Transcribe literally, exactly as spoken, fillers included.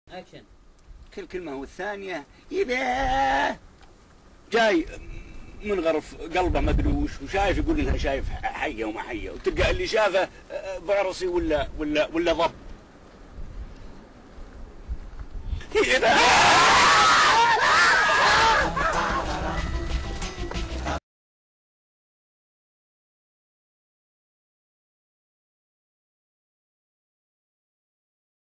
اكشن. كل كلمة والثانية يبيه جاي من غرف قلبه ما ادري وش وشايف يقول انها شايف حيه وما حيه، وتلقى اللي شافه بعرسي ولا ولا ولا ضب.